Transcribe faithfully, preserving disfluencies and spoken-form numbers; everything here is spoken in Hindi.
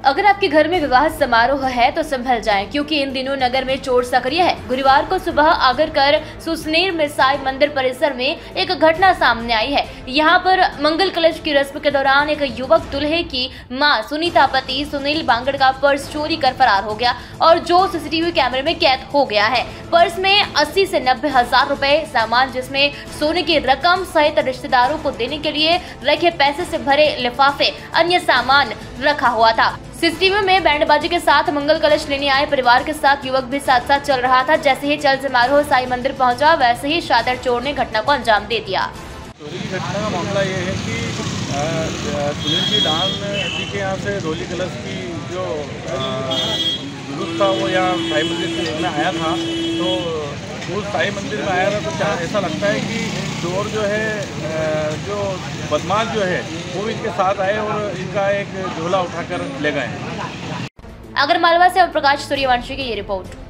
अगर आपके घर में विवाह समारोह है तो संभल जाएं, क्योंकि इन दिनों नगर में चोर सक्रिय है। गुरुवार को सुबह आगरकर सुसनेर में साई मंदिर परिसर में एक घटना सामने आई है। यहाँ पर मंगल कलश की रस्म के दौरान एक युवक दुल्हे की मां सुनीता पति सुनील बांगड़ का पर्स चोरी कर फरार हो गया और जो सीसीटीवी कैमरे में कैद हो गया है। पर्स में अस्सी से नब्बे हजार रुपए सामान, जिसमें सोने की रकम सहित रिश्तेदारों को देने के लिए रखे पैसे से भरे लिफाफे, अन्य सामान रखा हुआ था। सीसीटीवी में बैंडबाजी के साथ मंगल कलश लेने आए परिवार के साथ युवक भी साथ साथ चल रहा था। जैसे ही चल समारोह साई मंदिर पहुंचा, वैसे ही शातिर चोर ने घटना को अंजाम दे दिया। चोरी की घटना का मामला ये है कि सुनील जी डान जी के यहाँ से रोली कलश की जो जुलूस था वो यहाँ साई मंदिर में आया था। तो वो साई मंदिर में आया था तो क्या ऐसा लगता है कि चोर जो है, जो बदमाश जो है वो इनके साथ आए और इनका एक झोला उठाकर ले गए। आगरमालवा से प्रकाश सूर्यवंशी की ये रिपोर्ट।